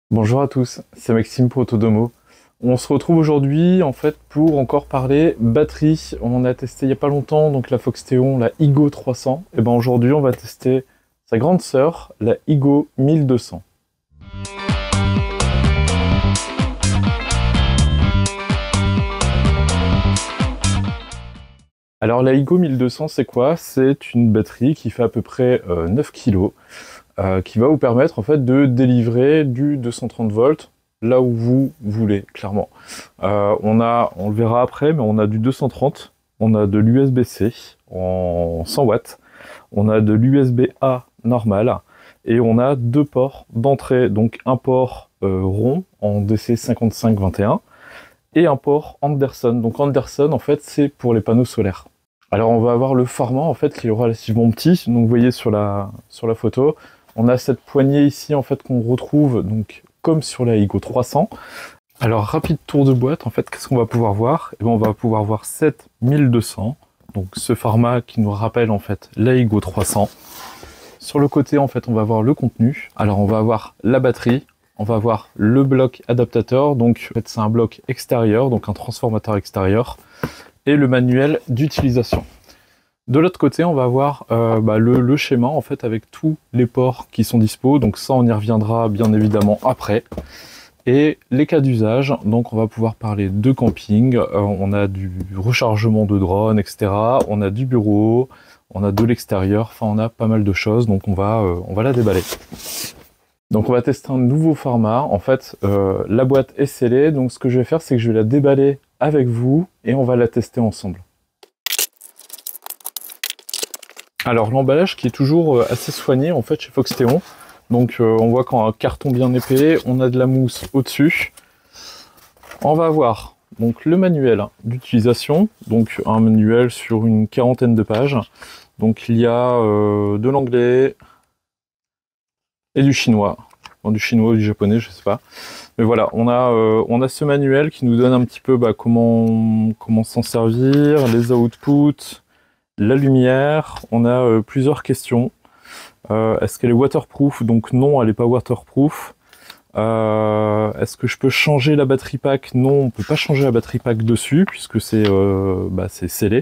Bonjour à tous, c'est Maxime pour Autodomo. On se retrouve aujourd'hui en fait pour encore parler batterie. On a testé il n'y a pas longtemps donc la Foxteon, la Igo 300. Et ben aujourd'hui on va tester sa grande sœur, la Igo 1200. Alors la Igo 1200 c'est quoi? C'est une batterie qui fait à peu près 9 kg, qui va vous permettre en fait de délivrer du 230 volts là où vous voulez, clairement. On le verra après, mais on a du 230, on a de l'USB-C en 100 watts, on a de l'USB-A normal, et on a deux ports d'entrée, donc un port rond en DC5521, et un port Anderson. Donc Anderson, en fait, c'est pour les panneaux solaires. Alors on va avoir le format, en fait, qui est relativement petit. Donc vous voyez sur la photo, on a cette poignée ici, en fait, qu'on retrouve donc comme sur la Igo 300. Alors rapide tour de boîte, en fait, qu'est-ce qu'on va pouvoir voir? Et bien, on va pouvoir voir 7200, donc ce format qui nous rappelle en fait la Igo 300. Sur le côté, en fait, on va voir le contenu. Alors on va avoir la batterie, on va avoir le bloc adaptateur, donc en fait, c'est un bloc extérieur, donc un transformateur extérieur, et le manuel d'utilisation. De l'autre côté, on va avoir le schéma en fait avec tous les ports qui sont dispo, donc ça on y reviendra bien évidemment après. Et les cas d'usage, donc on va pouvoir parler de camping, on a du rechargement de drones, etc. On a du bureau, on a de l'extérieur, enfin on a pas mal de choses, donc on va la déballer. Donc on va tester un nouveau format, en fait la boîte est scellée, donc ce que je vais faire c'est que je vais la déballer avec vous et on va la tester ensemble. Alors l'emballage qui est toujours assez soigné en fait chez Foxteon. Donc on voit qu'en un carton bien épais, on a de la mousse au-dessus. On va avoir donc le manuel d'utilisation, donc un manuel sur une quarantaine de pages. Donc il y a de l'anglais et du chinois. Bon, du chinois ou du japonais, je sais pas. Mais voilà, on a ce manuel qui nous donne un petit peu comment s'en servir, les outputs, la lumière. On a plusieurs questions. Est-ce qu'elle est waterproof? Donc non, elle n'est pas waterproof. Est-ce que je peux changer la batterie pack? Non, on ne peut pas changer la batterie pack dessus puisque c'est scellé.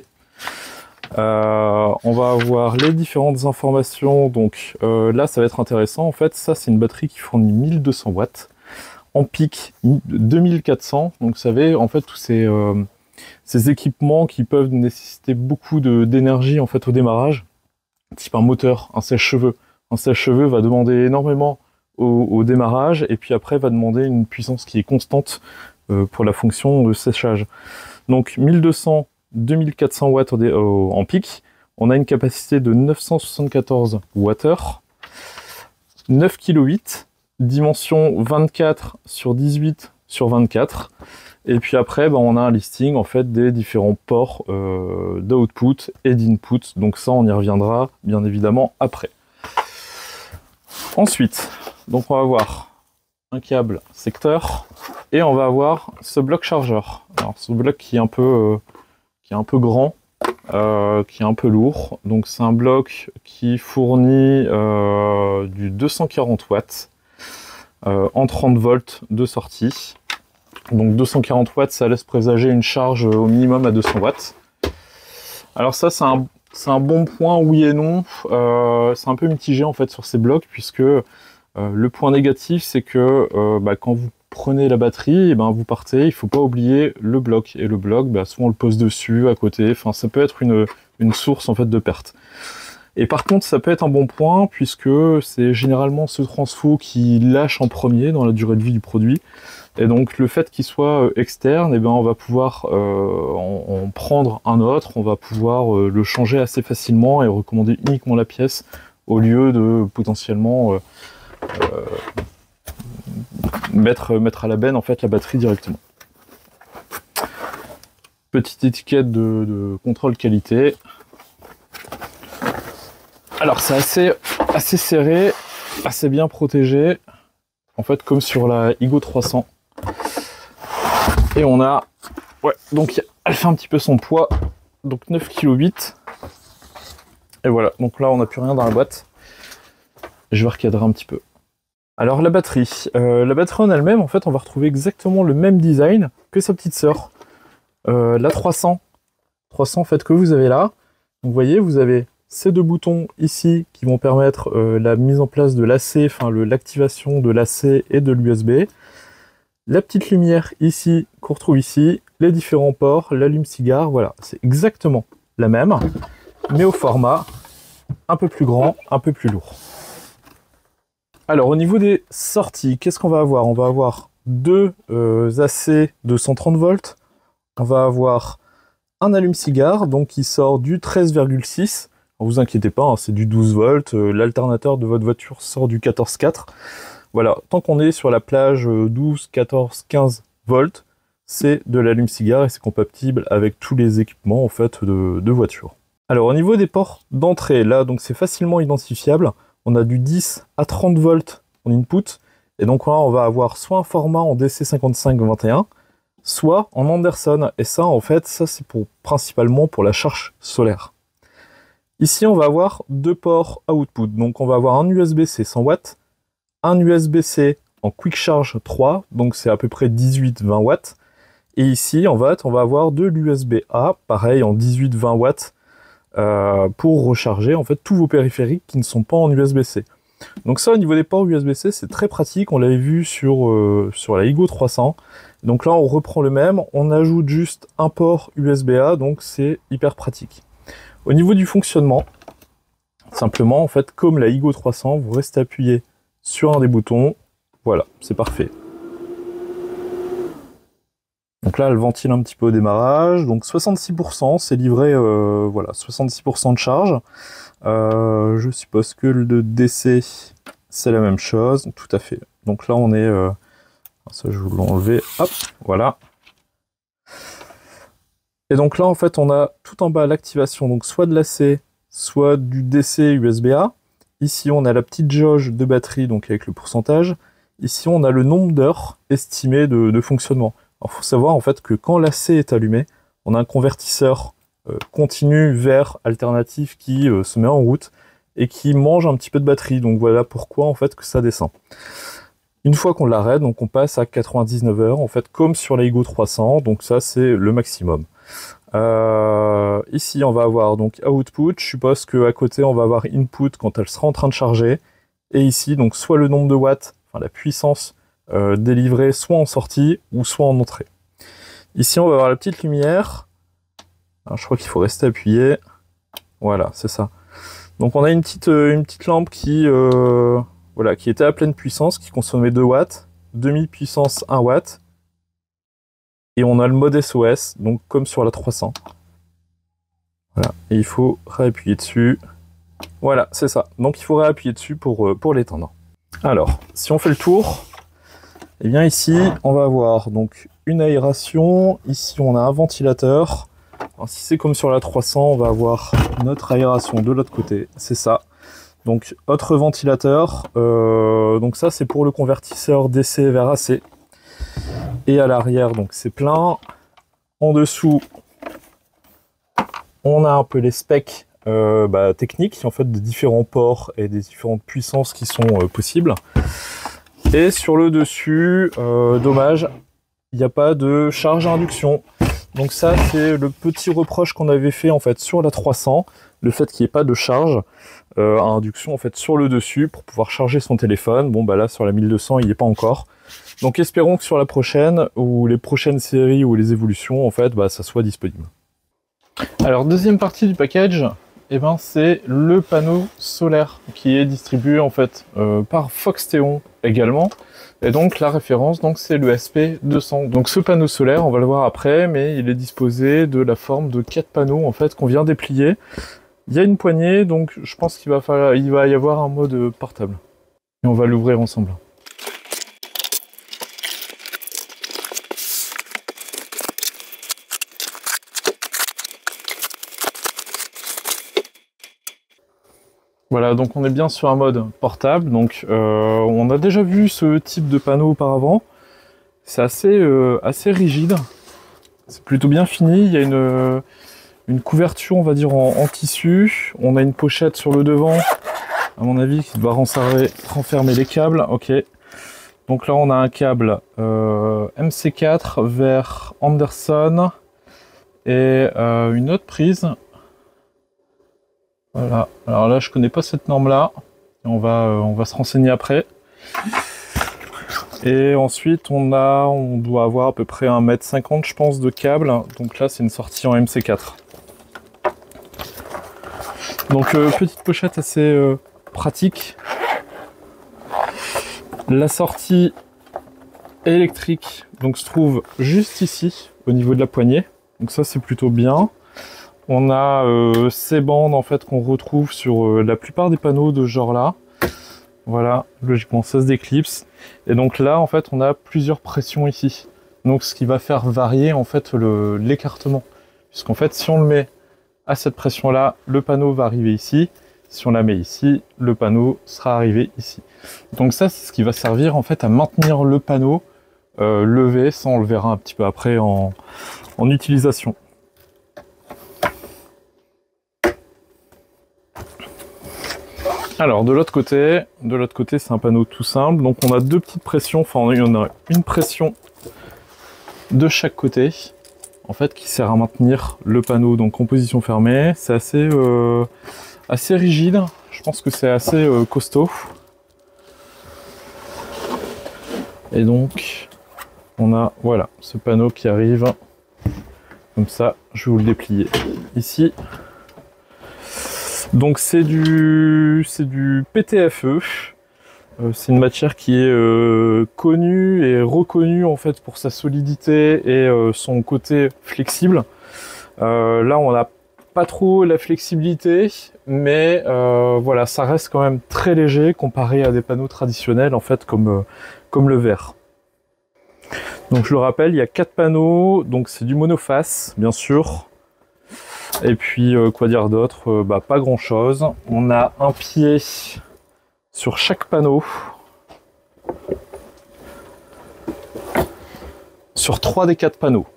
On va avoir les différentes informations. Donc là, ça va être intéressant. En fait, ça, c'est une batterie qui fournit 1200 watts. En pic, 2400. Donc, vous savez, en fait, tous ces équipements qui peuvent nécessiter beaucoup d'énergie en fait au démarrage, type un moteur, un sèche-cheveux. Un sèche-cheveux va demander énormément au démarrage et puis après va demander une puissance qui est constante pour la fonction de séchage. Donc 1200, 2400 watts en pic, on a une capacité de 974 Wh, 9 kg, dimension 24 sur 18 sur 24. Et puis après, on a un listing en fait des différents ports d'output et d'input. Donc ça, on y reviendra bien évidemment après. Ensuite, donc on va avoir un câble secteur et on va avoir ce bloc chargeur. Alors ce bloc qui est un peu grand, qui est un peu lourd. Donc c'est un bloc qui fournit du 240 watts en 30 volts de sortie. Donc 240 watts, ça laisse présager une charge au minimum à 200 watts. Alors ça, c'est un bon point, oui et non. C'est un peu mitigé en fait sur ces blocs, puisque le point négatif, c'est que quand vous prenez la batterie, vous partez, il ne faut pas oublier le bloc. Et le bloc, souvent on le pose dessus, à côté. Enfin, ça peut être une source en fait de perte. Et par contre, ça peut être un bon point, puisque c'est généralement ce transfo qui lâche en premier dans la durée de vie du produit. Et donc le fait qu'il soit externe, on va pouvoir en prendre un autre, on va pouvoir le changer assez facilement et recommander uniquement la pièce au lieu de potentiellement mettre à la benne en fait la batterie directement. Petite étiquette de contrôle qualité. Alors c'est assez serré, assez bien protégé, en fait comme sur la Igo 300. Et on a, donc elle fait un petit peu son poids, donc 9,8 kg. Et voilà, donc là on n'a plus rien dans la boîte. Je vais recadrer un petit peu. Alors la batterie en elle-même, en fait, on va retrouver exactement le même design que sa petite sœur. La 300 en fait que vous avez là. Donc vous voyez, vous avez ces deux boutons ici qui vont permettre la mise en place de l'AC, enfin l'activation de l'AC et de l'USB. La petite lumière ici qu'on retrouve ici, les différents ports, l'allume-cigare, voilà, c'est exactement la même, mais au format un peu plus grand, un peu plus lourd. Alors au niveau des sorties, qu'est-ce qu'on va avoir? On va avoir deux AC de 130 volts, on va avoir un allume-cigare, donc qui sort du 13,6. Ne vous inquiétez pas, hein, c'est du 12 volts. L'alternateur de votre voiture sort du 14,4. Voilà, tant qu'on est sur la plage 12, 14, 15 volts, c'est de l'allume-cigare et c'est compatible avec tous les équipements en fait de voiture. Alors au niveau des ports d'entrée, là donc c'est facilement identifiable. On a du 10 à 30 volts en input. Et donc là on va avoir soit un format en DC5521, soit en Anderson. Et ça, en fait, ça c'est principalement pour la charge solaire. Ici, on va avoir deux ports output. Donc on va avoir un USB-C 100 watts, un USB-C en Quick Charge 3, donc c'est à peu près 18-20 watts. Et ici, en fait, on va avoir de l'USB-A, pareil, en 18-20 watts, pour recharger en fait tous vos périphériques qui ne sont pas en USB-C. Donc ça, au niveau des ports USB-C, c'est très pratique. On l'avait vu sur la Igo 300. Donc là, on reprend le même. On ajoute juste un port USB-A, donc c'est hyper pratique. Au niveau du fonctionnement, simplement, en fait, comme la Igo 300, vous restez appuyé sur un des boutons. Voilà, c'est parfait. Donc là, elle ventile un petit peu au démarrage. Donc 66%, c'est livré, voilà, 66% de charge. Je suppose que le DC, c'est la même chose, tout à fait. Donc là, on est... ça, je vais vous l'enlever. Hop, voilà. Et donc là, en fait, on a tout en bas l'activation, donc soit de l'AC, soit du DC USB-A. Ici, on a la petite jauge de batterie, donc avec le pourcentage. Ici, on a le nombre d'heures estimées de fonctionnement. Alors, il faut savoir, en fait, que quand l'AC est allumé, on a un convertisseur continu vers alternatif qui se met en route et qui mange un petit peu de batterie. Donc voilà pourquoi, en fait, que ça descend. Une fois qu'on l'arrête, donc on passe à 99 heures, en fait, comme sur la Igo 300, donc ça, c'est le maximum. Ici, on va avoir donc output. Je suppose qu'à côté, on va avoir input quand elle sera en train de charger. Et ici, donc soit le nombre de watts, enfin la puissance délivrée, soit en sortie ou soit en entrée. Ici, on va avoir la petite lumière. Alors, je crois qu'il faut rester appuyé. Voilà, c'est ça. Donc, on a une petite lampe qui, voilà, qui était à pleine puissance, qui consommait 2 watts, demi-puissance 1 watt. Et on a le mode SOS, donc comme sur la 300. Voilà, et il faut réappuyer dessus. Voilà, c'est ça. Donc il faut réappuyer dessus pour l'éteindre. Alors, si on fait le tour, eh bien ici, on va avoir donc une aération. Ici, on a un ventilateur. Alors, si c'est comme sur la 300, on va avoir notre aération de l'autre côté. C'est ça. Donc, autre ventilateur. Donc ça, c'est pour le convertisseur DC vers AC. Et à l'arrière, donc c'est plein. En dessous, on a un peu les specs techniques, en fait, des différents ports et des différentes puissances qui sont possibles. Et sur le dessus, dommage, il n'y a pas de charge à induction. Donc ça, c'est le petit reproche qu'on avait fait en fait sur la 300, le fait qu'il n'y ait pas de charge à induction en fait sur le dessus pour pouvoir charger son téléphone. Bon bah là sur la 1200, il n'y est pas encore. Donc espérons que sur la prochaine, ou les prochaines séries ou les évolutions, en fait, ça soit disponible. Alors deuxième partie du package, eh ben, c'est le panneau solaire qui est distribué en fait par Foxteon également. Et donc la référence, donc c'est le SP200. Donc ce panneau solaire, on va le voir après, mais il est disposé de la forme de 4 panneaux en fait qu'on vient déplier. Il y a une poignée, donc je pense qu'il va y avoir un mode portable. Et on va l'ouvrir ensemble. Voilà, donc on est bien sur un mode portable, donc on a déjà vu ce type de panneau auparavant. C'est assez rigide, c'est plutôt bien fini, il y a une couverture on va dire en tissu, on a une pochette sur le devant à mon avis, qui doit renfermer les câbles. Ok. Donc là, on a un câble MC4 vers Anderson et une autre prise. Voilà. Alors là, je connais pas cette norme-là. On va se renseigner après. Et ensuite, on doit avoir à peu près 1,50 m, je pense, de câble. Donc là, c'est une sortie en MC4. Donc, petite pochette assez pratique. La sortie électrique donc, se trouve juste ici, au niveau de la poignée. Donc ça, c'est plutôt bien. On a ces bandes en fait qu'on retrouve sur la plupart des panneaux de ce genre-là. Voilà, logiquement, ça se déclipse. Et donc là, en fait, on a plusieurs pressions ici. Donc ce qui va faire varier en fait l'écartement. Puisqu'en fait, si on le met à cette pression-là, le panneau va arriver ici. Si on la met ici, le panneau sera arrivé ici. Donc ça, c'est ce qui va servir en fait à maintenir le panneau levé. Ça, on le verra un petit peu après en utilisation. Alors de l'autre côté, c'est un panneau tout simple. Donc on a deux petites pressions, enfin il y en a une pression de chaque côté, en fait, qui sert à maintenir le panneau donc en position fermée. C'est assez rigide. Je pense que c'est assez costaud. Et donc on a voilà ce panneau qui arrive comme ça. Je vais vous le déplier ici. Donc c'est du PTFE, c'est une matière qui est connue et reconnue en fait pour sa solidité et son côté flexible. Là on n'a pas trop la flexibilité, mais voilà, ça reste quand même très léger comparé à des panneaux traditionnels en fait comme le verre. Donc je le rappelle, il y a 4 panneaux, donc c'est du monoface bien sûr. Et puis, quoi dire d'autre, pas grand chose. On a un pied sur chaque panneau. Sur 3 des 4 panneaux.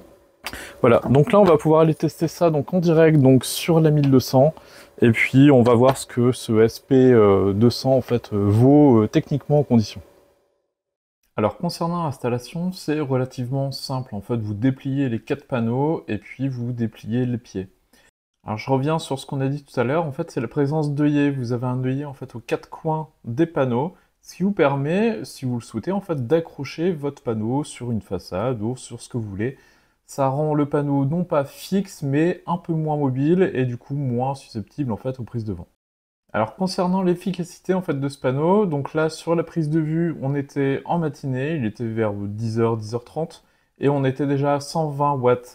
Voilà, donc là on va pouvoir aller tester ça donc, en direct donc, sur la 1200. Et puis on va voir ce que ce SP200 en fait, vaut techniquement en conditions. Alors concernant l'installation, c'est relativement simple. En fait, vous dépliez les 4 panneaux et puis vous dépliez les pieds. Alors je reviens sur ce qu'on a dit tout à l'heure. En fait, c'est la présence d'œillets. Vous avez un œillet en fait aux 4 coins des panneaux, ce qui vous permet, si vous le souhaitez, en fait, d'accrocher votre panneau sur une façade ou sur ce que vous voulez. Ça rend le panneau non pas fixe, mais un peu moins mobile et du coup moins susceptible en fait aux prises de vent. Alors concernant l'efficacité en fait de ce panneau, donc là sur la prise de vue on était en matinée, il était vers 10h, 10h30 et on était déjà à 120 watts.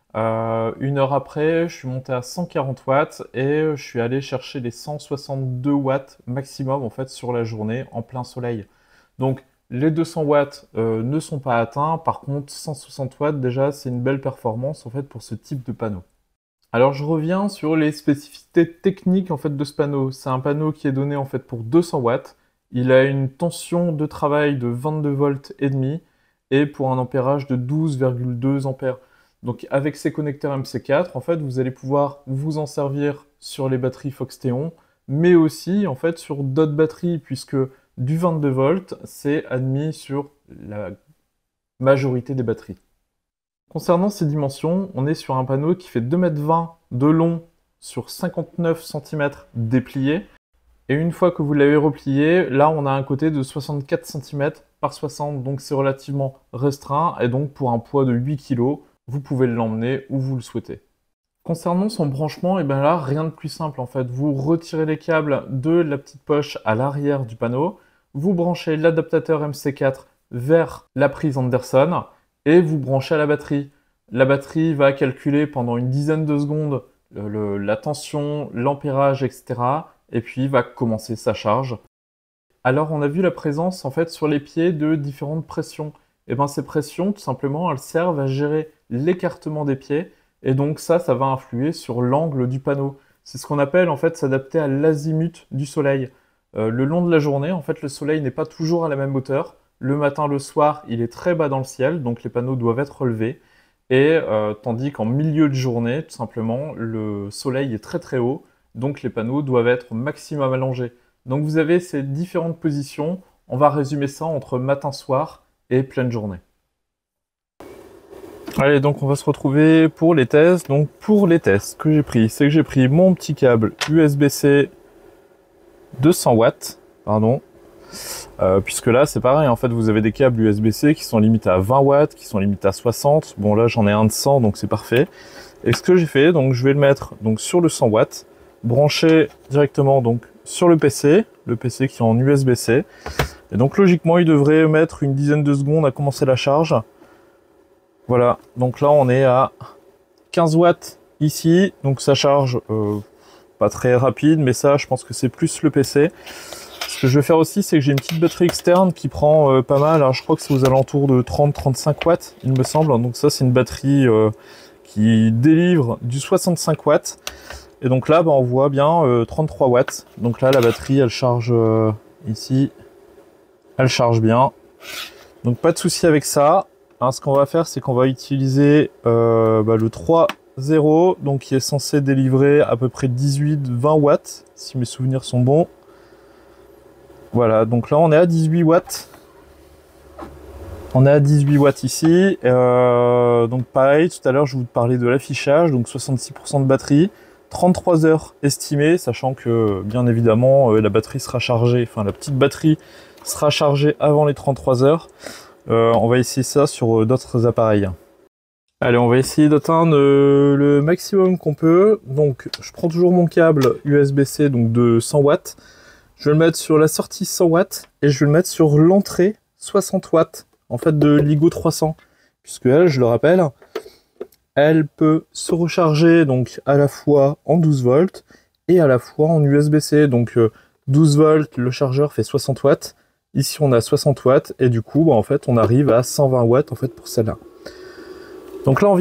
Une heure après je suis monté à 140 watts et je suis allé chercher les 162 watts maximum en fait sur la journée en plein soleil. Donc les 200 watts ne sont pas atteints, par contre 160 watts déjà c'est une belle performance en fait pour ce type de panneau. Alors je reviens sur les spécificités techniques en fait de ce panneau. C'est un panneau qui est donné en fait pour 200 watts. Il a une tension de travail de 22 volts et demi et pour un ampérage de 12,2 ampères. Donc avec ces connecteurs MC4, en fait, vous allez pouvoir vous en servir sur les batteries Foxteon, mais aussi en fait sur d'autres batteries puisque du 22 volts, c'est admis sur la majorité des batteries. Concernant ces dimensions, on est sur un panneau qui fait 2,20 m de long sur 59 cm déplié. Et une fois que vous l'avez replié, là on a un côté de 64 cm par 60, donc c'est relativement restreint. Et donc pour un poids de 8 kg, vous pouvez l'emmener où vous le souhaitez. Concernant son branchement, et bien là, rien de plus simple en fait. Vous retirez les câbles de la petite poche à l'arrière du panneau, vous branchez l'adaptateur MC4 vers la prise Anderson, et vous branchez à la batterie. La batterie va calculer pendant une dizaine de secondes la tension, l'ampérage, etc. Et puis va commencer sa charge. Alors on a vu la présence en fait sur les pieds de différentes pressions. Et bien ces pressions, tout simplement, elles servent à gérer l'écartement des pieds. Et donc ça va influer sur l'angle du panneau. C'est ce qu'on appelle en fait s'adapter à l'azimut du soleil. Le long de la journée, en fait, le soleil n'est pas toujours à la même hauteur. Le matin, le soir, il est très bas dans le ciel, donc les panneaux doivent être relevés. Et tandis qu'en milieu de journée, tout simplement, le soleil est très très haut, donc les panneaux doivent être maximum allongés. Donc vous avez ces différentes positions. On va résumer ça entre matin-soir et pleine journée. Allez, donc on va se retrouver pour les tests. Donc pour les tests que j'ai pris, c'est que j'ai pris mon petit câble USB-C 200 watts, pardon. Puisque là c'est pareil, en fait vous avez des câbles USB-C qui sont limités à 20 watts, qui sont limités à 60. Bon là j'en ai un de 100 donc c'est parfait. Et ce que j'ai fait, donc je vais le mettre donc sur le 100 watts, branché directement donc sur le PC qui est en USB-C. Et donc logiquement il devrait mettre une dizaine de secondes à commencer la charge. Voilà, donc là on est à 15 watts ici, donc ça charge pas très rapide, mais ça je pense que c'est plus le PC. Ce que je vais faire aussi, c'est que j'ai une petite batterie externe qui prend pas mal, alors je crois que c'est aux alentours de 30-35 watts, il me semble. Donc ça c'est une batterie qui délivre du 65 watts. Et donc là, on voit bien 33 watts. Donc là, la batterie, elle charge ici, elle charge bien. Donc pas de souci avec ça. Hein, ce qu'on va faire, c'est qu'on va utiliser le 3.0, donc qui est censé délivrer à peu près 18-20 watts, si mes souvenirs sont bons. Voilà, donc là on est à 18 watts. On est à 18 watts ici. Donc pareil, tout à l'heure je vous parlais de l'affichage, donc 66% de batterie, 33 heures estimées, sachant que bien évidemment la batterie sera chargée, enfin la petite batterie sera chargée avant les 33 heures. On va essayer ça sur d'autres appareils. Allez, on va essayer d'atteindre le maximum qu'on peut. Donc je prends toujours mon câble USB-C donc de 100 watts. Je vais le mettre sur la sortie 100 watts et je vais le mettre sur l'entrée 60 watts en fait de LiGo 300, puisque elle, je le rappelle, elle peut se recharger donc à la fois en 12 volts et à la fois en USB-C. Donc 12 volts, le chargeur fait 60 watts. Ici on a 60 watts et du coup en fait on arrive à 120 watts en fait pour celle-là. Donc là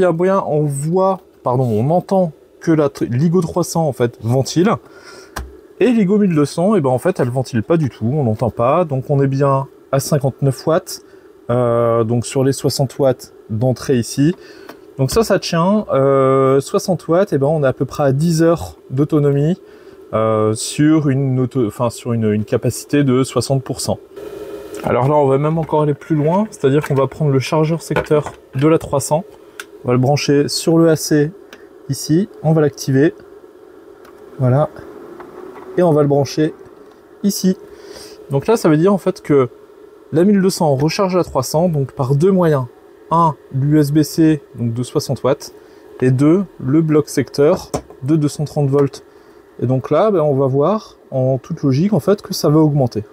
on entend que la LiGo 300 en fait ventile. Et LiGo 1200, et ben en fait, elle ventile pas du tout, on n'entend pas. Donc on est bien à 59 watts, donc sur les 60 watts d'entrée ici. Donc ça tient. 60 watts, et ben on est à peu près à 10 heures d'autonomie sur une capacité de 60%. Alors là, on va même encore aller plus loin, c'est-à-dire qu'on va prendre le chargeur secteur de la 300, on va le brancher sur le AC ici, on va l'activer. Voilà. Et on va le brancher ici. Donc là, ça veut dire en fait que la 1200 recharge la 300, donc par deux moyens. Un, l'USB-C, donc de 60 watts, et deux, le bloc secteur de 230 volts. Et donc là, on va voir, en toute logique, en fait, que ça va augmenter.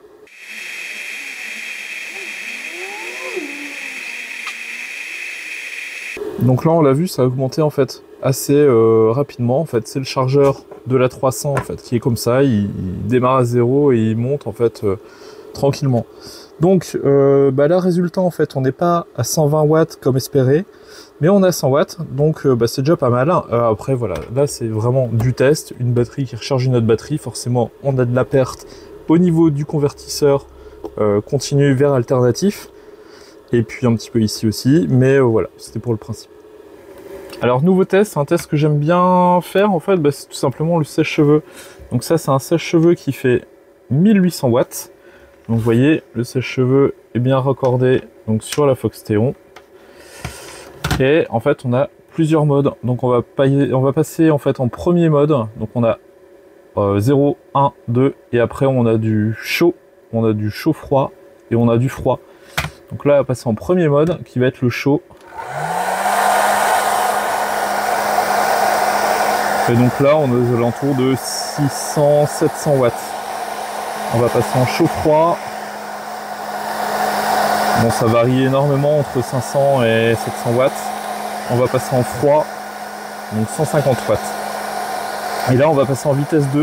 Donc là, on l'a vu, ça a augmenté en fait assez rapidement. En fait, c'est le chargeur de la 300 en fait qui est comme ça, il démarre à 0 et il monte en fait tranquillement. Donc là, résultat en fait, on n'est pas à 120 watts comme espéré, mais on a 100 watts, donc c'est déjà pas mal. Après voilà, là c'est vraiment du test, une batterie qui recharge une autre batterie, forcément on a de la perte au niveau du convertisseur continu vers alternatif. Et puis un petit peu ici aussi, mais voilà, c'était pour le principe. Alors nouveau test, un test que j'aime bien faire en fait, c'est tout simplement le sèche-cheveux. Donc ça c'est un sèche-cheveux qui fait 1800 watts. Donc vous voyez, le sèche-cheveux est bien raccordé donc sur la Foxtéon. Et en fait on a plusieurs modes. Donc on va passer en fait en premier mode. Donc on a 0, 1, 2 et après on a du chaud, froid et on a du froid. Donc là, on va passer en premier mode, qui va être le chaud. Et donc là, on est aux alentours de 600-700 watts. On va passer en chaud-froid. Bon, ça varie énormément entre 500 et 700 watts. On va passer en froid, donc 150 watts. Et là, on va passer en vitesse 2.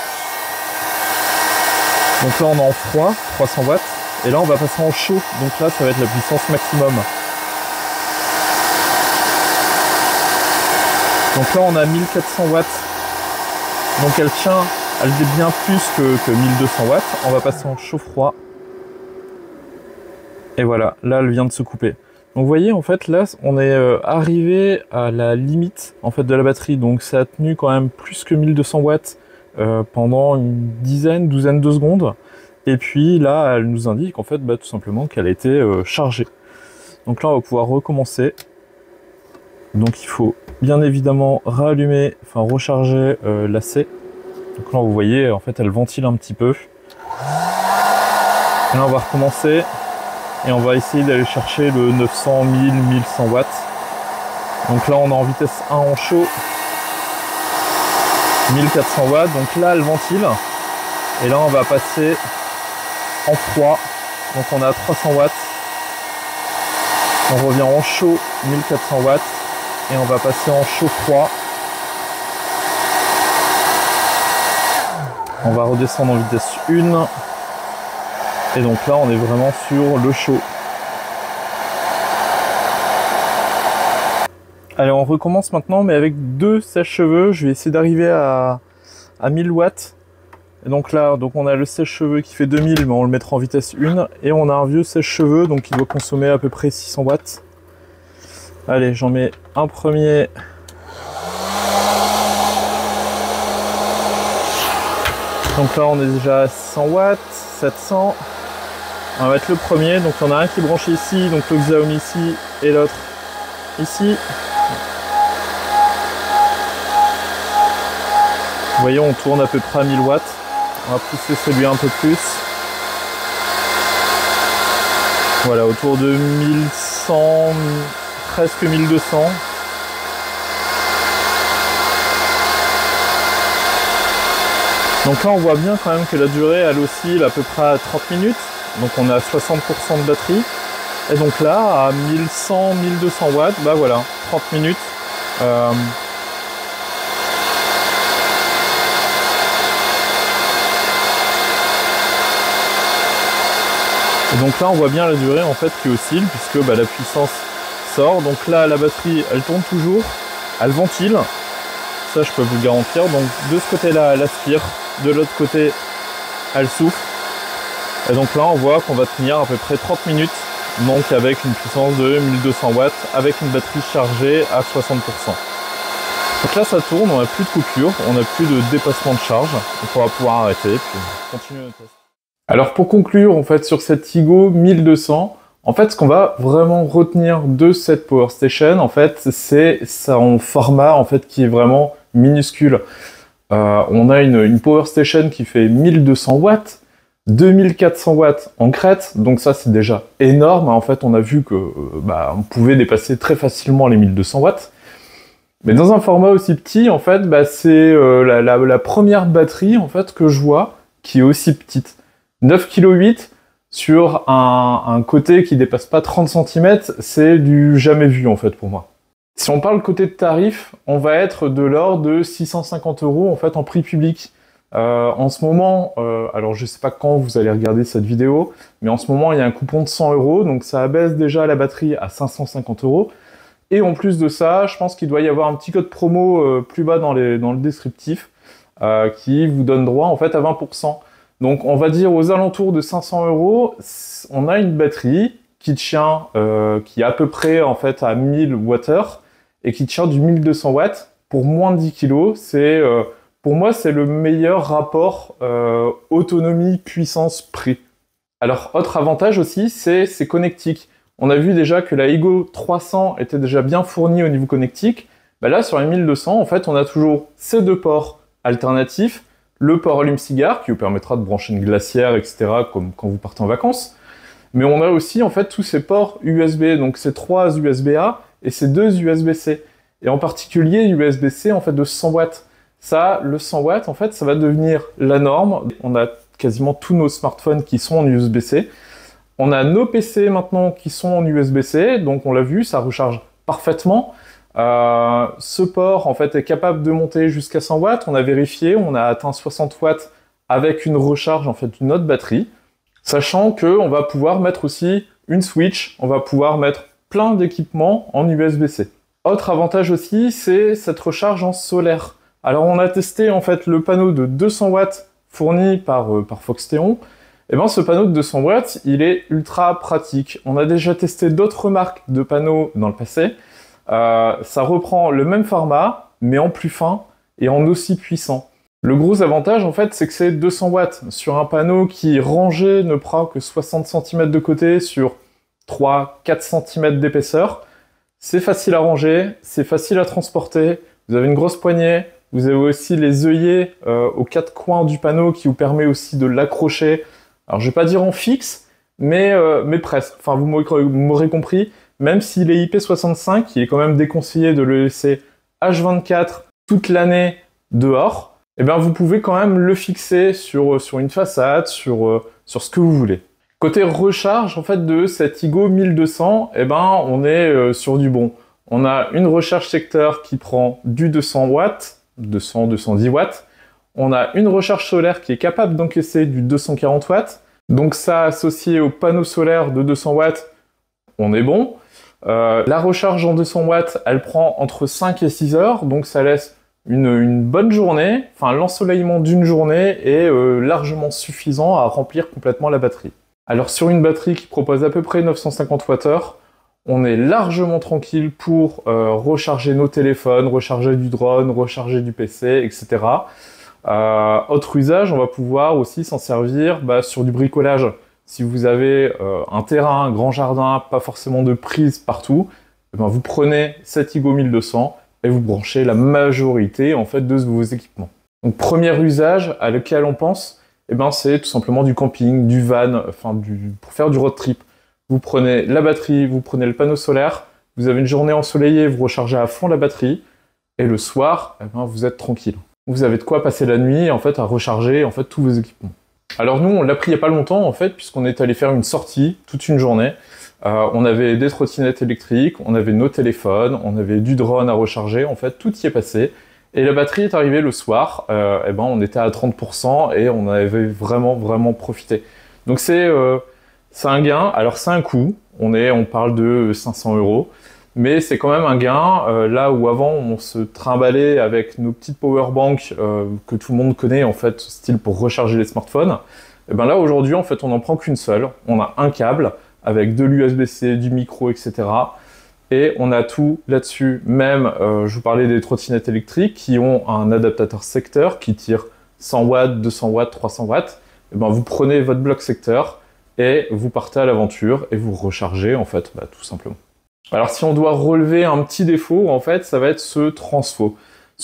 Donc là, on est en froid, 300 watts. Et là, on va passer en chaud. Donc là, ça va être la puissance maximum. Donc là, on a 1400 watts. Donc elle est bien plus que 1200 watts. On va passer en chaud-froid. Et voilà, là, elle vient de se couper. Donc vous voyez, en fait, là, on est arrivé à la limite en fait, de la batterie. Donc ça a tenu quand même plus que 1200 watts pendant une douzaine de secondes. Et puis là, elle nous indique en fait tout simplement qu'elle a été chargée. Donc là, on va pouvoir recommencer. Donc il faut bien évidemment rallumer, enfin recharger l'AC. Donc là, vous voyez, en fait, elle ventile un petit peu. Et là, on va recommencer. Et on va essayer d'aller chercher le 900, 1000, 1100 watts. Donc là, on est en vitesse 1 en chaud. 1400 watts. Donc là, elle ventile. Et là, on va passer en froid. Donc on est à 300 watts. On revient en chaud, 1400 watts. Et on va passer en chaud froid. On va redescendre en vitesse 1. Et donc là, on est vraiment sur le chaud. Allez, on recommence maintenant, mais avec 2 sèche-cheveux. Je vais essayer d'arriver à 1000 watts. Et donc là, on a le sèche-cheveux qui fait 2000, mais on le mettra en vitesse 1. Et on a un vieux sèche-cheveux, donc qui doit consommer à peu près 600 watts. Allez, j'en mets un premier. Donc là, on est déjà à 100 watts, 700. On va mettre le premier. Donc on a un qui est branché ici, donc le Xiaomi ici, et l'autre ici. Vous voyez, on tourne à peu près à 1000 watts. On va pousser celui un peu plus. Voilà, autour de 1100, presque 1200. Donc là, on voit bien quand même que la durée, elle oscille à peu près à 30 minutes. Donc on est à 60% de batterie. Et donc là, à 1100, 1200 watts, bah voilà, 30 minutes. Et donc là, on voit bien la durée en fait qui oscille, puisque la puissance sort. Donc là, la batterie, elle tourne toujours, elle ventile. Ça, je peux vous le garantir. Donc de ce côté-là, elle aspire. De l'autre côté, elle souffle. Et donc là, on voit qu'on va tenir à peu près 30 minutes. Donc avec une puissance de 1200 watts, avec une batterie chargée à 60%. Donc là, ça tourne, on n'a plus de coupure, on n'a plus de dépassement de charge. Donc on va pouvoir arrêter, puis continuer le test. Alors pour conclure, en fait, sur cette Tigo 1200, en fait, ce qu'on va vraiment retenir de cette Power Station, en fait, c'est son format, en fait, qui est vraiment minuscule. On a une Power Station qui fait 1200 watts, 2400 watts en crête, donc ça c'est déjà énorme. En fait, on a vu que on pouvait dépasser très facilement les 1200 watts. Mais dans un format aussi petit, en fait, c'est la première batterie en fait que je vois qui est aussi petite. 9,8 kg sur un côté qui dépasse pas 30 cm, c'est du jamais vu en fait pour moi. Si on parle côté de tarif, on va être de l'ordre de 650 € en fait en prix public. En ce moment, alors je sais pas quand vous allez regarder cette vidéo, mais en ce moment il y a un coupon de 100 €, donc ça abaisse déjà la batterie à 550 €. Et en plus de ça, je pense qu'il doit y avoir un petit code promo plus bas dans le descriptif qui vous donne droit en fait à 20%. Donc on va dire aux alentours de 500 €, on a une batterie qui tient, qui est à peu près en fait à 1000 Wh et qui tient du 1200 watts pour moins de 10 kg. C'est pour moi c'est le meilleur rapport autonomie puissance prix. Alors autre avantage aussi, c'est connectique. On a vu déjà que la Igo 300 était déjà bien fournie au niveau connectique. Là sur la 1200, en fait, on a toujours ces 2 ports alternatifs. Le port allume-cigare qui vous permettra de brancher une glacière, etc. comme quand vous partez en vacances. Mais on a aussi en fait tous ces ports USB, donc ces 3 USB-A et ces 2 USB-C. Et en particulier USB-C en fait de 100 watts. Ça, le 100 watts, en fait, ça va devenir la norme. On a quasiment tous nos smartphones qui sont en USB-C. On a nos PC maintenant qui sont en USB-C, donc on l'a vu, ça recharge parfaitement. Ce port en fait est capable de monter jusqu'à 100 watts. On a vérifié, on a atteint 60 watts avec une recharge en fait d'une autre batterie. Sachant qu'on va pouvoir mettre aussi une Switch, on va pouvoir mettre plein d'équipements en USB-C. Autre avantage aussi, c'est cette recharge en solaire. Alors on a testé en fait le panneau de 200 watts fourni par Foxteon. Et ce panneau de 200 watts, il est ultra pratique. On a déjà testé d'autres marques de panneaux dans le passé. Ça reprend le même format, mais en plus fin et en aussi puissant. Le gros avantage, en fait, c'est que c'est 200 watts sur un panneau qui, rangé, ne prend que 60 cm de côté sur 3-4 cm d'épaisseur. C'est facile à ranger, c'est facile à transporter, vous avez une grosse poignée, vous avez aussi les œillets aux quatre coins du panneau qui vous permet aussi de l'accrocher. Alors je vais pas dire en fixe, mais presque. Enfin vous m'aurez compris, même s'il est IP65, il est quand même déconseillé de le laisser H24 toute l'année dehors. Eh bien vous pouvez quand même le fixer sur une façade, sur ce que vous voulez. Côté recharge, en fait, de cet Igo 1200, eh ben, on est sur du bon. On a une recharge secteur qui prend du 200 watts, 200-210 watts. On a une recharge solaire qui est capable d'encaisser du 240 watts. Donc ça, associé au panneau solaire de 200 watts, on est bon. La recharge en 200 watts, elle prend entre 5 et 6 heures, donc ça laisse une bonne journée. Enfin, l'ensoleillement d'une journée est largement suffisant à remplir complètement la batterie. Alors sur une batterie qui propose à peu près 950 Wh, on est largement tranquille pour recharger nos téléphones, recharger du drone, recharger du PC, etc. Autre usage, on va pouvoir aussi s'en servir sur du bricolage. Si vous avez un terrain, un grand jardin, pas forcément de prise partout, vous prenez cet Igo 1200 et vous branchez la majorité en fait de vos équipements. Donc premier usage à lequel on pense, c'est tout simplement du camping, du van, pour faire du road trip. Vous prenez la batterie, vous prenez le panneau solaire, vous avez une journée ensoleillée, vous rechargez à fond la batterie, et le soir, vous êtes tranquille. Vous avez de quoi passer la nuit à recharger tous vos équipements. Alors nous, on l'a pris il n'y a pas longtemps puisqu'on est allé faire une sortie toute une journée. On avait des trottinettes électriques, on avait nos téléphones, on avait du drone à recharger, tout y est passé. Et la batterie est arrivée le soir, on était à 30% et on avait vraiment profité. Donc c'est un gain, alors c'est un coût, on parle de 500 €, mais c'est quand même un gain, là où avant on se trimballait avec nos petites powerbanks que tout le monde connaît style pour recharger les smartphones. Et là aujourd'hui on n'en prend qu'une seule, on a un câble avec de l'USB-C, du micro, etc. Et on a tout là-dessus, même, je vous parlais des trottinettes électriques qui ont un adaptateur secteur qui tire 100 watts, 200 watts, 300 watts. Vous prenez votre bloc secteur et vous partez à l'aventure et vous rechargez, tout simplement. Alors si on doit relever un petit défaut, ça va être ce transfo.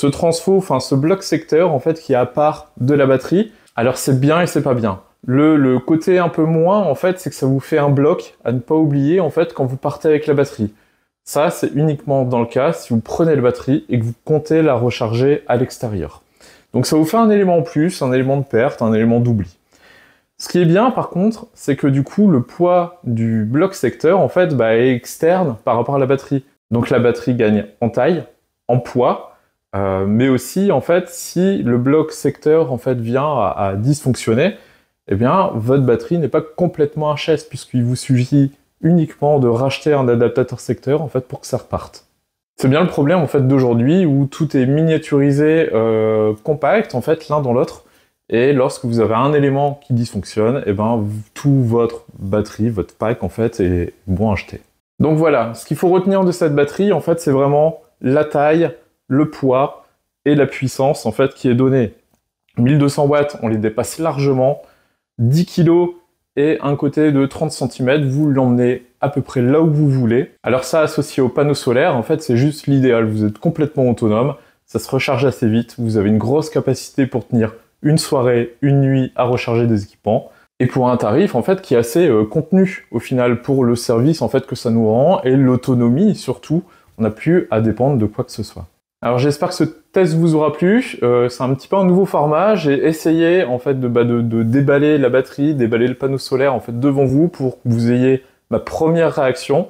Ce bloc secteur, qui est à part de la batterie. Alors c'est bien et c'est pas bien. Le côté un peu moins, c'est que ça vous fait un bloc à ne pas oublier, quand vous partez avec la batterie. Ça, c'est uniquement dans le cas si vous prenez la batterie et que vous comptez la recharger à l'extérieur. Donc ça vous fait un élément en plus, un élément de perte, un élément d'oubli. Ce qui est bien par contre, c'est que du coup, le poids du bloc secteur est externe par rapport à la batterie. Donc la batterie gagne en taille, en poids, mais aussi si le bloc secteur vient à dysfonctionner, votre batterie n'est pas complètement HS puisqu'il vous suffit uniquement de racheter un adaptateur secteur pour que ça reparte. C'est bien le problème d'aujourd'hui où tout est miniaturisé, compact l'un dans l'autre, et lorsque vous avez un élément qui dysfonctionne, tout votre batterie, votre pack est bon à acheter. Donc voilà, ce qu'il faut retenir de cette batterie c'est vraiment la taille, le poids et la puissance qui est donnée. 1200 watts, on les dépasse largement, 10 kg et un côté de 30 cm, vous l'emmenez à peu près là où vous voulez. Alors ça, associé au panneau solaire, c'est juste l'idéal. Vous êtes complètement autonome, ça se recharge assez vite, vous avez une grosse capacité pour tenir une soirée, une nuit à recharger des équipements, et pour un tarif qui est assez contenu au final pour le service que ça nous rend, et l'autonomie surtout, on n'a plus à dépendre de quoi que ce soit. Alors j'espère que ce test vous aura plu, c'est un petit peu un nouveau format, j'ai essayé de déballer la batterie, déballer le panneau solaire devant vous pour que vous ayez ma première réaction.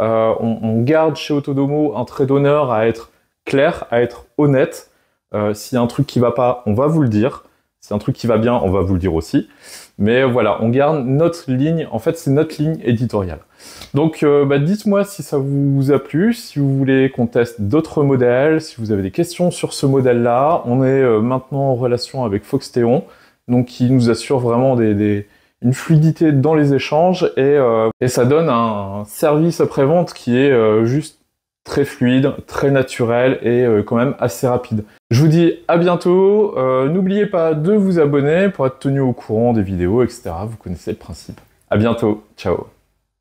On garde chez Autodomo un trait d'honneur à être clair, à être honnête. S'il y a un truc qui va pas, on va vous le dire. S'il y a un truc qui va bien, on va vous le dire aussi. Mais voilà, on garde notre ligne, c'est notre ligne éditoriale. Donc dites-moi si ça vous a plu, si vous voulez qu'on teste d'autres modèles, si vous avez des questions sur ce modèle-là. On est maintenant en relation avec Foxteon, donc qui nous assure vraiment une fluidité dans les échanges et ça donne un service après-vente qui est juste très fluide, très naturel et quand même assez rapide. Je vous dis à bientôt, n'oubliez pas de vous abonner pour être tenu au courant des vidéos, etc. Vous connaissez le principe. À bientôt, ciao.